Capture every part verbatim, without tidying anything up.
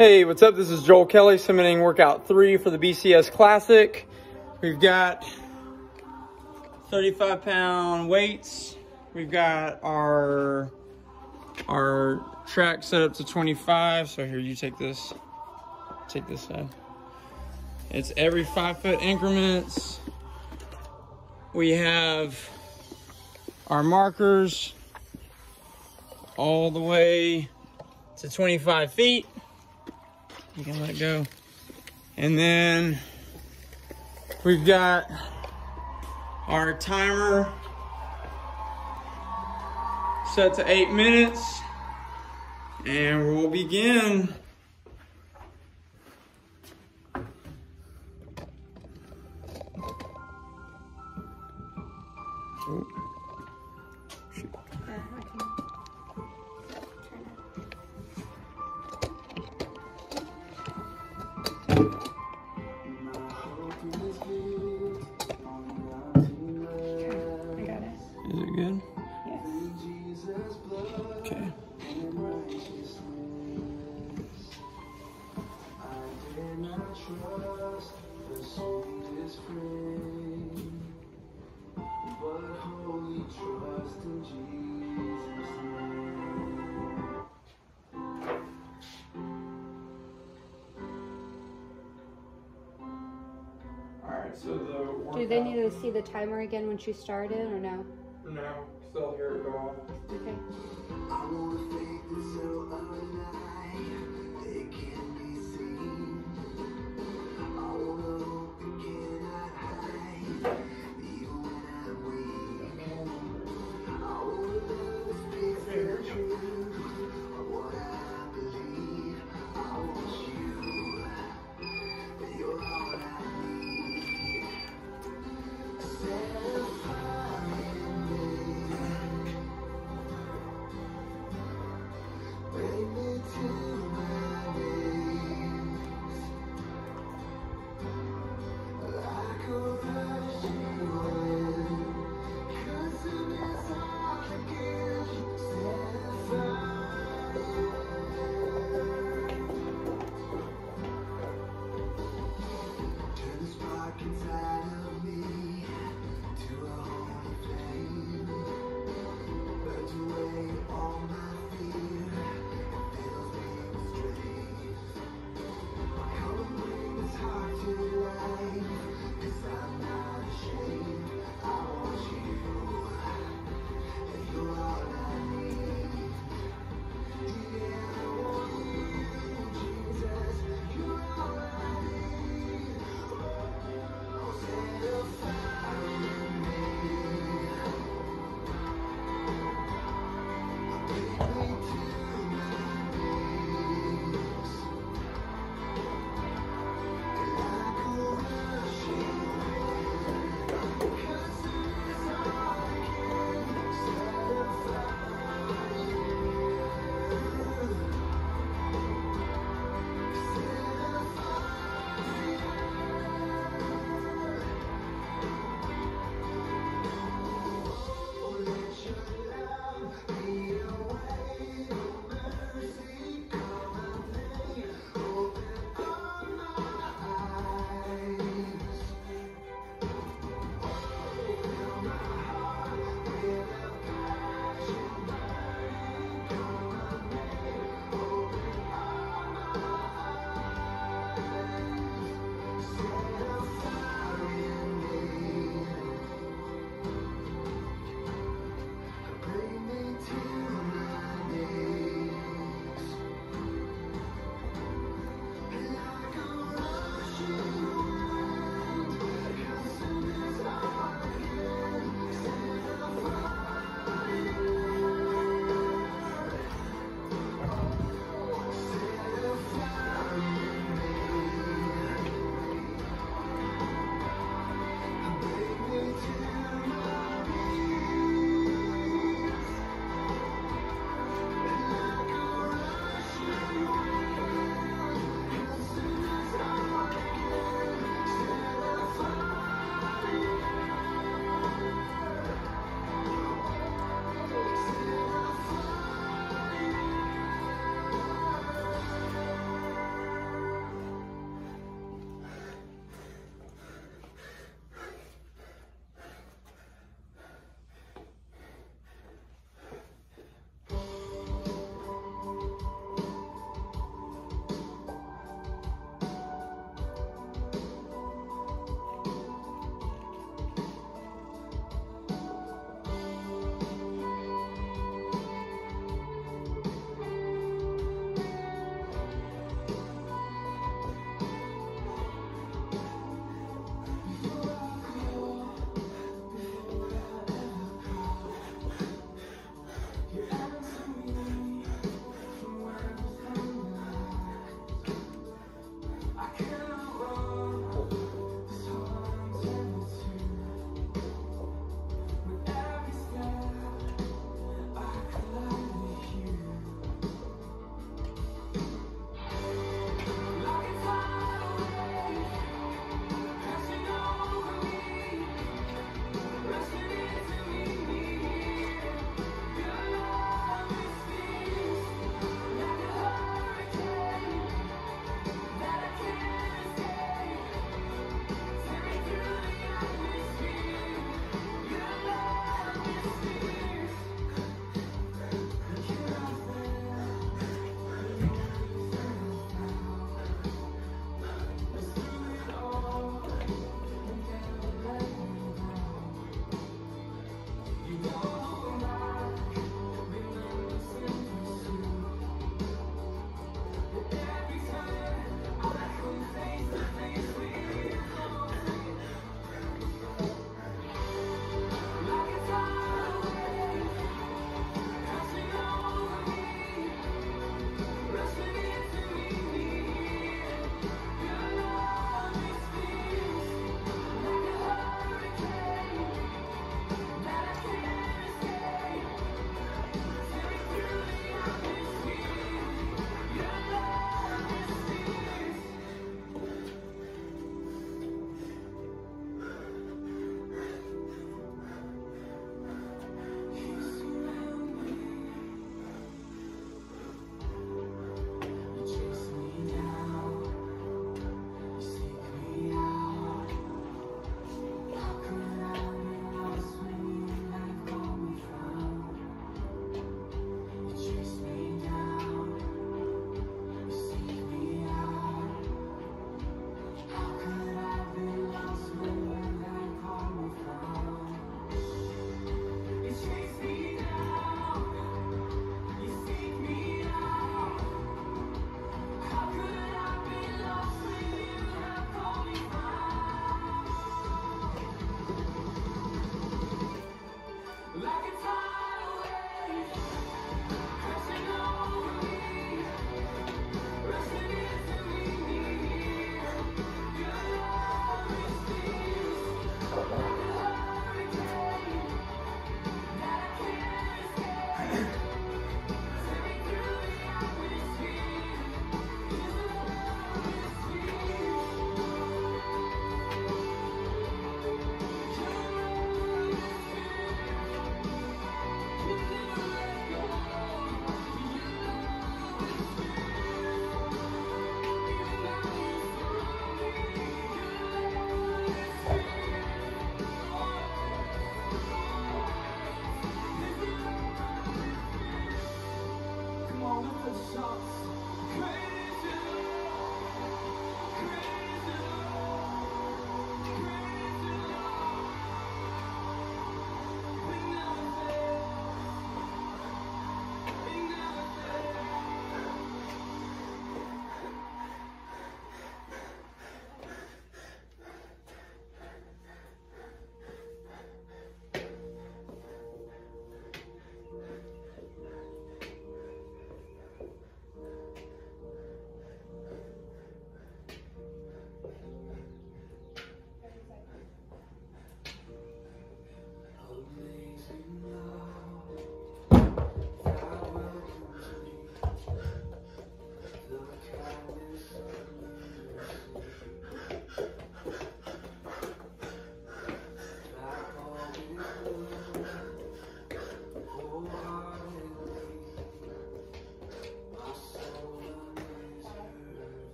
Hey, what's up? This is Joel Kelly submitting workout three for the B C S Classic. We've got thirty-five pound weights. We've got our, our track set up to twenty-five. So here, you take this, take this side. It's every five foot increments. We have our markers all the way to twenty-five feet. You can let go. And then we've got our timer set to eight minutes. And we'll begin. Oh. Is it good? Yes. Okay. Alright, so the workout... Do they need to see the timer again when she started, or no? No, still hear it go off. Okay. I wanna fake this so alive, it can't be seen. I wanna hope it cannot hide, even when I'm weak. I wanna love speaks the truth of what I believe. I want you, but you're all I need. Bring me to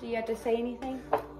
Do you have to say anything?